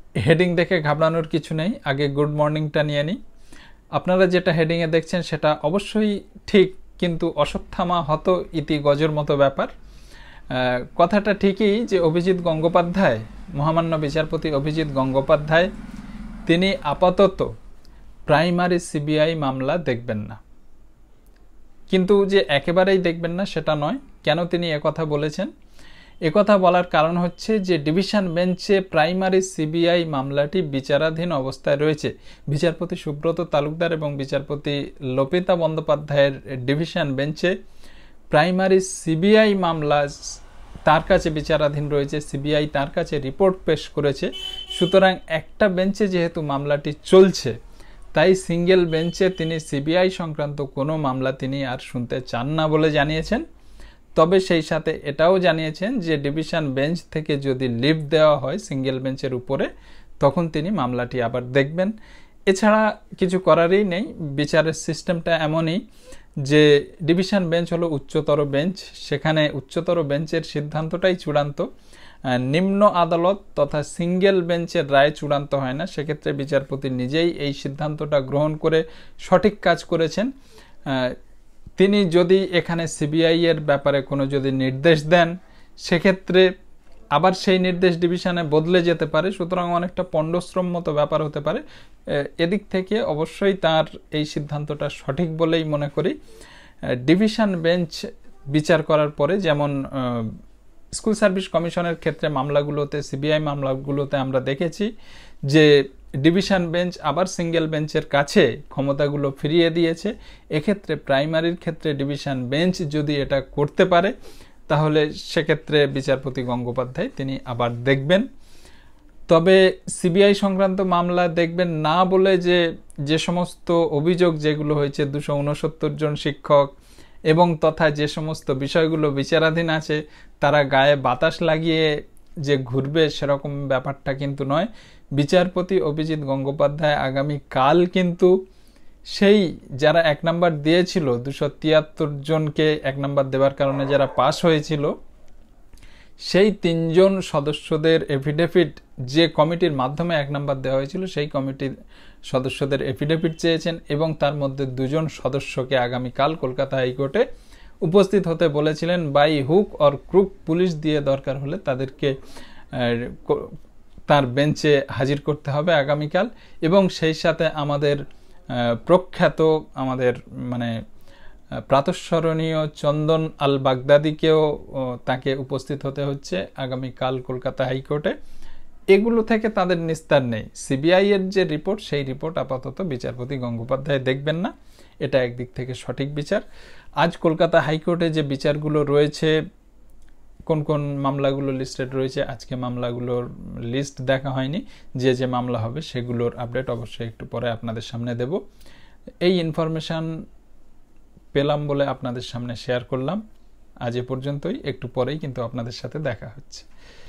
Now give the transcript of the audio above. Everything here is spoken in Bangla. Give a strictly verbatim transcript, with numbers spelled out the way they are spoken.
হেডিং দেখে ঘাবড়ানোর কিছু নেই, আগে গুড মর্নিংটা নিয়ে নিই। আপনারা যেটা হেডিংয়ে দেখছেন সেটা অবশ্যই ঠিক, কিন্তু অশ্বত্থামা হত ইতি গজের মতো ব্যাপার। কথাটা ঠিকই যে অভিজিৎ গঙ্গোপাধ্যায়, মহামান্য বিচারপতি অভিজিৎ গঙ্গোপাধ্যায়, তিনি আপাতত প্রাইমারি সিবিআই মামলা দেখবেন না। কিন্তু যে একেবারেই দেখবেন না সেটা নয়। কেন তিনি একথা বলেছেন? একথা বলার কারণ হচ্ছে যে ডিভিশন বেঞ্চে প্রাইমারি সিবিআই মামলাটি বিচারাধীন অবস্থায় রয়েছে। বিচারপতি সুব্রত তালুকদার এবং বিচারপতি লপিতা বন্দ্যোপাধ্যায়ের ডিভিশন বেঞ্চে প্রাইমারি সিবিআই মামলা তার কাছে বিচারাধীন রয়েছে, সিবিআই তার কাছে রিপোর্ট পেশ করেছে। সুতরাং একটা বেঞ্চে যেহেতু মামলাটি চলছে, তাই সিঙ্গেল বেঞ্চে তিনি সিবিআই সংক্রান্ত কোনো মামলা তিনি আর শুনতে চান না বলে জানিয়েছেন। তবে সেই সাথে এটাও জানিয়েছেন যে ডিভিশন বেঞ্চ থেকে যদি লিভ দেওয়া হয় সিঙ্গেল বেঞ্চের উপরে, তখন তিনি মামলাটি আবার দেখবেন। এছাড়া কিছু করারই নেই। বিচারের সিস্টেমটা এমনই যে ডিভিশন বেঞ্চ হলো উচ্চতর বেঞ্চ, সেখানে উচ্চতর বেঞ্চের সিদ্ধান্তটাই চূড়ান্ত। নিম্ন আদালত তথা সিঙ্গেল বেঞ্চের রায় চূড়ান্ত হয় না। সেক্ষেত্রে বিচারপতি নিজেই এই সিদ্ধান্তটা গ্রহণ করে সঠিক কাজ করেছেন। তিনি যদি এখানে সিবিআই এর ব্যাপারে কোনো যদি নির্দেশ দেন, সেক্ষেত্রে আবার সেই নির্দেশ ডিভিশনে বদলে যেতে পারে। সুতরাং অনেকটা পণ্ডশ্রম মতো ব্যাপার হতে পারে। এদিক থেকে অবশ্যই তার এই সিদ্ধান্তটা সঠিক বলেই মনে করি। ডিভিশন বেঞ্চ বিচার করার পরে, যেমন স্কুল সার্ভিস কমিশনের ক্ষেত্রে মামলাগুলোতে, সিবিআই মামলাগুলোতে আমরা দেখেছি যে ডিভিশন বেঞ্চ আবার সিঙ্গেল বেঞ্চের কাছে ক্ষমতাগুলো ফিরিয়ে দিয়েছে। এক্ষেত্রে প্রাইমারির ক্ষেত্রে ডিভিশন বেঞ্চ যদি এটা করতে পারে, তাহলে সেক্ষেত্রে বিচারপতি গঙ্গোপাধ্যায় তিনি আবার দেখবেন। তবে সিবিআই সংক্রান্ত মামলা দেখবেন না বলে যে যে সমস্ত অভিযোগ যেগুলো হয়েছে দুশো উনসত্তর জন শিক্ষক এবং তথা যে সমস্ত বিষয়গুলো বিচারাধীন আছে, তারা গায়ে বাতাস লাগিয়ে যে ঘুরবে সেরকম ব্যাপারটা কিন্তু নয়। বিচারপতি অভিজিৎ গঙ্গোপাধ্যায় আগামী কাল কিন্তু সেই যারা এক নাম্বার দিয়েছিল, দুশো তিয়াত্তর জনকে এক নাম্বার দেওয়ার কারণে যারা পাস হয়েছিল, সেই তিনজন সদস্যদের এফিডেভিট, যে কমিটির মাধ্যমে এক নাম্বার দেওয়া হয়েছিল সেই কমিটির সদস্যদের এফিডেভিট চেয়েছেন এবং তার মধ্যে দুজন সদস্যকে আগামীকাল কলকাতা হাইকোর্টে উপস্থিত হতে বলেছিলেন। By hook or crook police দিয়ে দরকার হলে তাদেরকে তার বেঞ্চে হাজির করতে হবে আগামীকাল। এবং সেই সাথে আমাদের প্রখ্যাত, আমাদের মানে প্রাতঃস্মরণীয় চন্দন আল বাগদাদিকেও তাকে উপস্থিত হতে হচ্ছে আগামীকাল কলকাতা হাইকোর্টে। এগুলো থেকে তাদের নিস্তার নেই। সিবিআই এর যে রিপোর্ট, সেই রিপোর্ট আপাতত বিচারপতি গঙ্গোপাধ্যায় দেখবেন না। এটা একদিক থেকে সঠিক বিচার। আজ কলকাতা হাইকোর্টে যে বিচারগুলো রয়েছে, কোন কোন মামলাগুলো লিস্টেড রয়েছে, আজকে মামলাগুলোর লিস্ট দেখা হয়নি। যে যে মামলা হবে সেগুলোর আপডেট অবশ্যই একটু পরে আপনাদের সামনে দেব। এই ইনফরমেশান পেলাম বলে আপনাদের সামনে শেয়ার করলাম। আজ এ পর্যন্তই, একটু পরেই কিন্তু আপনাদের সাথে দেখা হচ্ছে।